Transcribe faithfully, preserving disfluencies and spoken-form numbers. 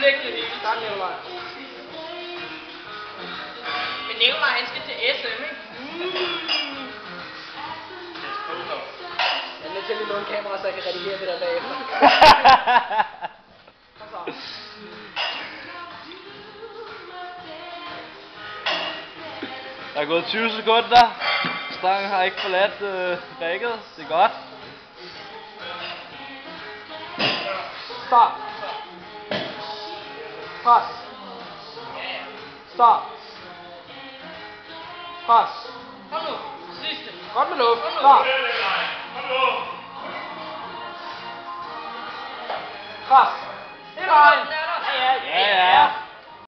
ødelægge det hele. Tak, Nikolaj. Men Nikolaj, han skal til S M, ikke? Jeg er nødt til at lige låne kamera, så jeg kan redigere det der bagefter. Kom så. Der er gået tyve sekunder. Stangen har ikke forladt øh, rækket. Det er godt. Stop. Pres. Stop. Pres. Kom nu. Sidste. Godt med luft. Stop. Pres. Det er vejen. Der er der. Ja, ja, Ja, ja.